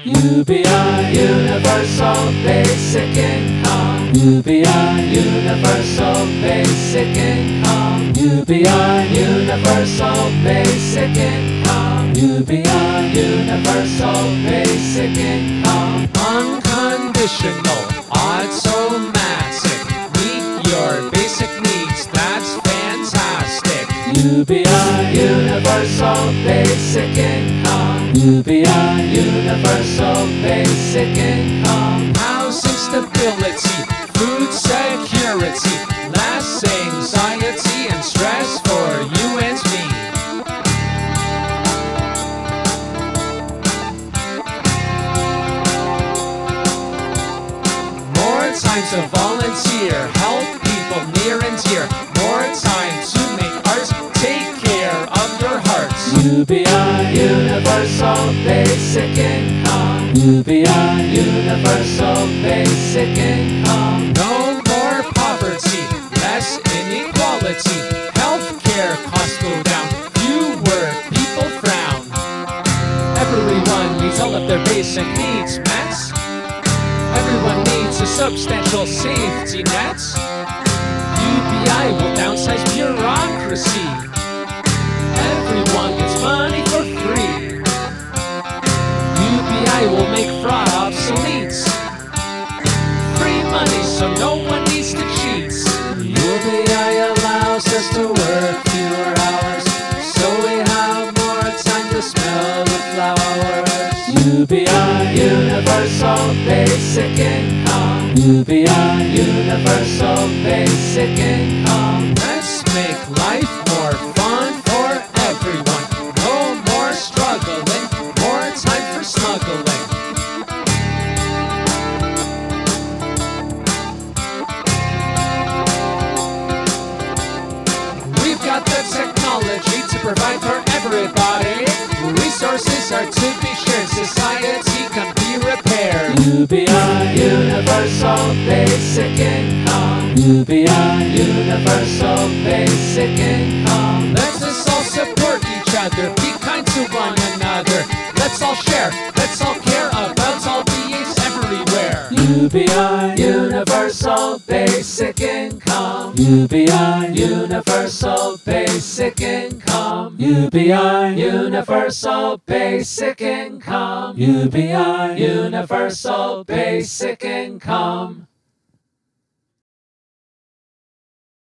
UBI, Universal Basic Income. UBI, Universal Basic Income. UBI, Universal Basic Income. UBI, Universal Basic Income. Unconditional, automatic. Meet your basic needs, that's fantastic. UBI, Universal Basic Income. UBI, Universal Basic Income. Housing stability, food security, less anxiety and stress for you and me. More time to volunteer, help people near and dear. More time to make art, take care of your hearts. UBI, Universal Basic Income. UBI, Universal Basic Income. No more poverty, less inequality. Healthcare costs go down, fewer people frown. Everyone needs all of their basic needs met. Everyone needs a substantial safety net. UBI will downsize bureaucracy. Everyone gets money for free. UBI will make fraud obsolete. Free money so no one needs to cheat. UBI allows us to work fewer hours, so we have more time to smell the flowers. UBI, Universal Basic Income. UBI, Universal Basic Income. Let's make life more fun for everyone. No more struggling, more time for smuggling. We've got the technology to provide for everybody. Resources are to be shared, society can be repaired. UBI, Universal Basic Income. UBI, Universal Basic Income. Let's us all support each other, be kind to one another. Let's all share, let's all care about all beings everywhere. UBI, Universal Basic Income. UBI, Universal Basic Income. UBI, Universal Basic Income. UBI, Universal Basic Income.